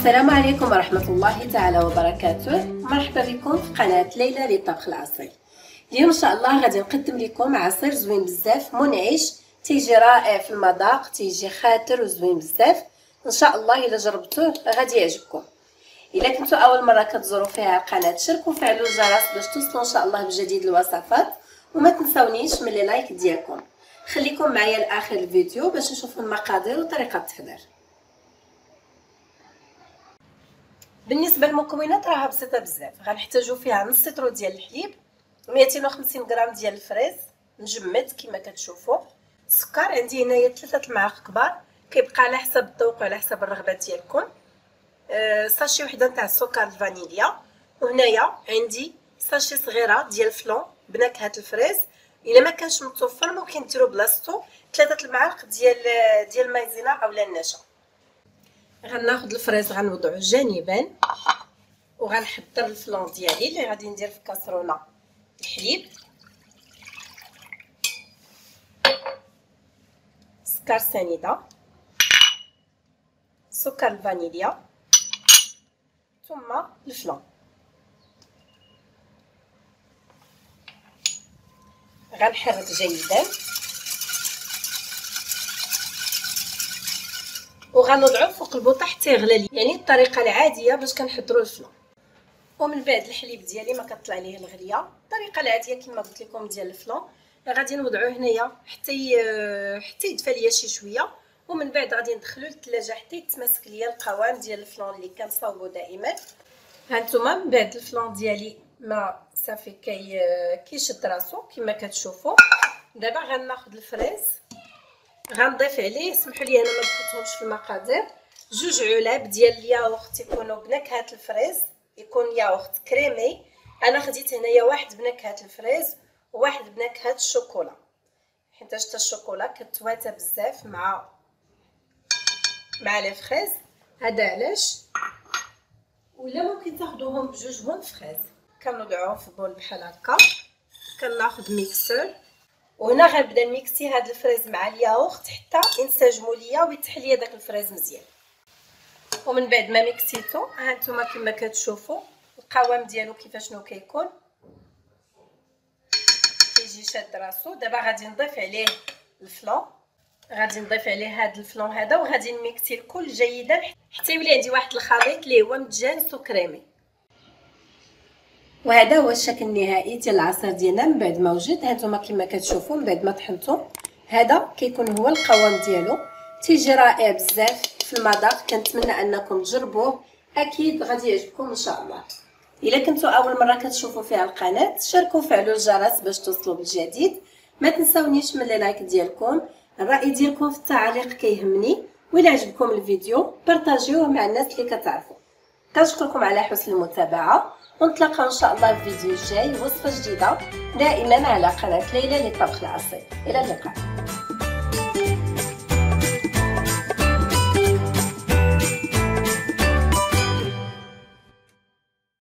السلام عليكم ورحمة الله تعالى وبركاته. مرحبا بكم في قناة ليلى للطبخ العصري. اليوم ان شاء الله غادي نقدم لكم عصير زوين بزاف منعش، تيجي رائع في المذاق، تيجي خاطر وزوين بزاف. ان شاء الله الا جربتوه غادي يعجبكم. الا كنتوا اول مره كتزوروا فيها القناه شاركوا وفعلوا الجرس باش توصلوا ان شاء الله بجديد الوصفات، وما تنسونيش من لايك ديالكم. خليكم معايا لاخر الفيديو باش نشوفوا المقادير وطريقه التحضير. بالنسبه للمكونات راها بسيطه بزاف. غنحتاجوا فيها نص لتر ديال الحليب، 250 غرام ديال الفريز مجمد كما كتشوفوا، السكر عندي هنايا 3 المعالق كبار، كيبقى على حسب الذوق وعلى حسب الرغبه ديالكم. ساشي وحده تاع السكر الفانيليا، وهنايا عندي ساشي صغيره ديال الفلون بنكهه الفريز. الا ما كانش متوفر ممكن ديروا بلاصتو 3 المعالق ديال مايزينا اولا النشا. غناخذ الفريز غنوضعو جانبا، وغنحضر الفلون ديالي اللي غادي ندير في كاسرونه. الحليب، سكر سنيده، سكر الفانيليا، ثم الفلون. غنحرك جيدا وغنوضعو فوق البوطه حتى يغلى، يعني الطريقه العاديه باش كنحضروا الفلون. ومن بعد الحليب ديالي ما كطلع ليه الغليه، الطريقه العاديه كما قلت لكم ديال الفلون. غادي نوضعوه هنايا حتى يدفى ليا شي شويه، ومن بعد غادي ندخلوه للثلاجه حتى يتماسك ليا القوام ديال الفلون اللي كنصاوبو دائما. هانتوما من بعد الفلون ديالي ما صافي كيشد راسو كما كتشوفوا. دابا غناخذ الفريز غنضيف عليه، سمحوا لي انا ما ذكرتهمش في المقادير، 2 علاب ديال الياغورت يكونوا بنكهه الفريز، يكون ياغورت كريمي. انا خديت هنايا واحد بنكهه الفريز وواحد بنكهه الشوكولا، حيت الشوكولا كتواتى بزاف مع لي فريز، هذا علاش. ولا ممكن تاخذوهم بجوجهم فريز. كنوضعوهم في بول بحال هكا، كناخذ ميكسور، وهنا غنبدا نميكسي هاد الفريز مع الياغورت حتى ينسجموا ليا ويتح ليا داك الفريز مزيان. ومن بعد ما ميكسيتو هانتوما كما كتشوفوا القوام ديالو كيفاش كيكون، كيجي شاد راسو. دابا غادي نضيف عليه الفلون، غادي نضيف عليه هاد الفلون هذا، وغادي نميكسي الكل جيدا حتى يولي عندي واحد الخليط اللي هو متجانس وكريمي. وهذا هو الشكل النهائي ديال العصير ديالنا من بعد ما وجد. هانتوما كما كتشوفوا من بعد ما طحنتو هذا كيكون هو القوام ديالو، تيجي رائع بزاف في المذاق. كنتمنى انكم تجربوه، اكيد غادي يعجبكم ان شاء الله. الا كنتوا اول مره كتشوفوا فيها القناه شاركوا وفعلوا الجرس باش توصلوا بالجديد. ما تنساونيش من لايك ديالكم، الراي ديالكم في التعليق كيهمني، وإلا عجبكم الفيديو بارطاجيوه مع الناس اللي كتعرفوا. كنشكركم على حسن المتابعه، ونتلاقاو ان شاء الله في الفيديو الجاي وصفه جديده دائما على قناه ليلى للطبخ العصري. الى اللقاء.